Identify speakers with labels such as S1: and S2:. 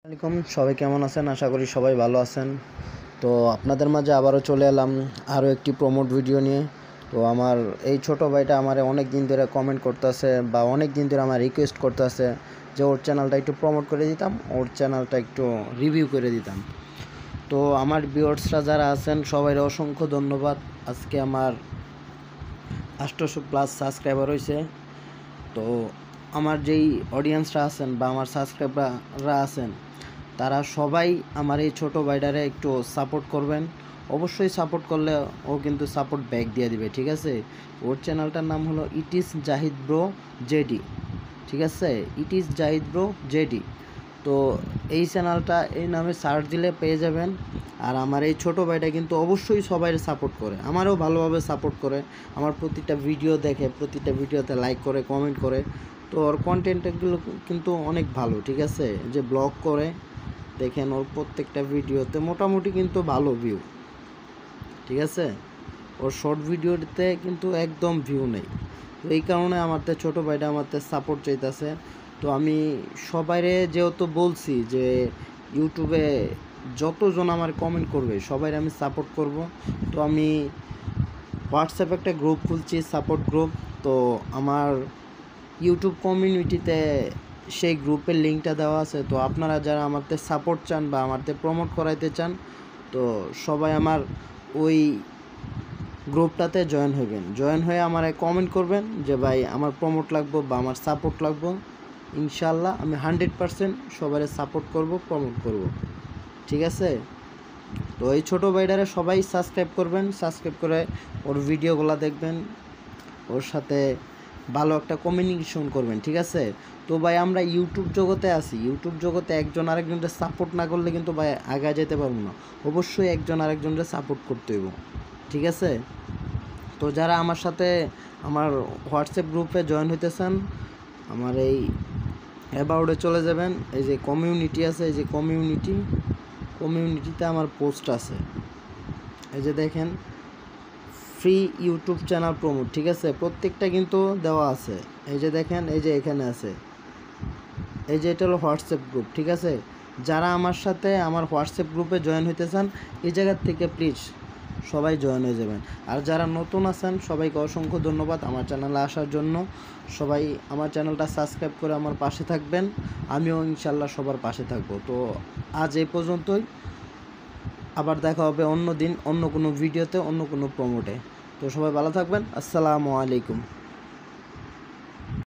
S1: আসসালামাইকুম, সবাই কেমন আছেন? আশা করি সবাই ভালো আছেন। তো আপনাদের মাঝে আবারও চলে এলাম আরও একটি প্রমোট ভিডিও নিয়ে। তো আমার এই ছোটো ভাইটা আমার অনেক দিন ধরে কমেন্ট করতেছে বা অনেক দিন ধরে আমার রিকোয়েস্ট করতেছে যে ওর চ্যানেলটা একটু প্রমোট করে দিতাম, ওর চ্যানেলটা একটু রিভিউ করে দিতাম। তো আমার ভিউয়ার্সরা যারা আছেন সবাই অসংখ্য ধন্যবাদ। আজকে আমার 800+ সাবস্ক্রাইবার হয়েছে। তো আমার যেই অডিয়েন্সরা আছেন বা আমার সাবস্ক্রাইবাররা আছেন তারা সবাই আমার এই ছোটো ভাইটারে একটু সাপোর্ট করবেন। অবশ্যই সাপোর্ট করলে ও কিন্তু সাপোর্ট ব্যাক দিয়ে দিবে, ঠিক আছে? ওর চ্যানেলটার নাম হলো it is Zahid bro JD, ঠিক আছে? It is Zahid bro JD. তো এই চ্যানেলটা এই নামে সার্চ দিলে পেয়ে যাবেন। আর আমার এই ছোটো ভাইটা কিন্তু অবশ্যই সবাই সাপোর্ট করে, আমারও ভালোভাবে সাপোর্ট করে, আমার প্রতিটা ভিডিও দেখে, প্রতিটা ভিডিওতে লাইক করে, কমেন্ট করে। তো ওর কন্টেন্টগুলো কিন্তু অনেক ভালো, ঠিক আছে? যে ব্লগ করে দেখেন, ওর প্রত্যেকটা ভিডিওতে মোটামুটি কিন্তু ভালো ভিউ, ঠিক আছে? ওর শর্ট ভিডিওতে কিন্তু একদম ভিউ নেই। তো এই কারণে আমাদের ছোটো ভাইটা আমাদের সাপোর্ট চাইতেছে। তো আমি সবাইরে যেহেতু বলছি যে ইউটিউবে যতজন আমার কমেন্ট করবে সবাই আমি সাপোর্ট করব। তো আমি হোয়াটসঅ্যাপে একটা গ্রুপ খুলছি, সাপোর্ট গ্রুপ। তো আমার ইউটিউব কমিউনিটিতে সেই গ্রুপের লিঙ্কটা দেওয়া আছে। তো আপনারা যারা আমাদের সাপোর্ট চান বা আমাদের প্রমোট করাইতে চান, তো সবাই আমার ওই গ্রুপটাতে জয়েন হবেন। জয়েন হয়ে আমার কমেন্ট করবেন যে ভাই আমার প্রমোট লাগবো বা আমার সাপোর্ট লাগবো। ইনশাল্লাহ আমি 100% সবাই সাপোর্ট করব, প্রমোট করব, ঠিক আছে? তো এই ছোটো ভাইটারে সবাই সাবস্ক্রাইব করবেন, সাবস্ক্রাইব করে ওর ভিডিওগুলো দেখবেন, ওর সাথে ভালো একটা কমিউনিকেশন করবেন, ঠিক আছে? তো ভাই আমরা ইউটিউব জগতে আছি, ইউটিউব জগতে একজন আরেকজনকে সাপোর্ট না করলে কিন্তু ভাই আগে যেতে পারবো না। অবশ্যই একজন আরেকজনকে সাপোর্ট করতে হইব, ঠিক আছে? তো যারা আমার সাথে আমার হোয়াটসঅ্যাপ গ্রুপে জয়েন হইতেছেন, আমার এই অ্যাবাউটে চলে যাবেন। এই যে কমিউনিটি আছে, এই যে কমিউনিটিতে আমার পোস্ট আছে, এই যে দেখেন ফ্রি ইউটিউব চ্যানেল প্রমোট, ঠিক আছে? প্রত্যেকটা কিন্তু দেওয়া আছে। এই যে দেখেন, এই যে এখানে আছে, এই যে এটা হলো হোয়াটসঅ্যাপ গ্রুপ, ঠিক আছে? যারা আমার সাথে আমার হোয়াটসঅ্যাপ গ্রুপে জয়েন হইতে চান এই জায়গার থেকে প্লিজ সবাই জয়েন হয়ে যাবেন। আর যারা নতুন আছেন সবাইকে অসংখ্য ধন্যবাদ আমার চ্যানেলে আসার জন্য। সবাই আমার চ্যানেলটা সাবস্ক্রাইব করে আমার পাশে থাকবেন, আমিও ইনশাল্লাহ সবার পাশে থাকবো। তো আজ এই পর্যন্তই, আবার দেখা হবে অন্য দিন, অন্য কোনো ভিডিওতে, অন্য কোনো প্রমোটে। তো সবাই ভালো থাকবেন। আসসালামু আলাইকুম।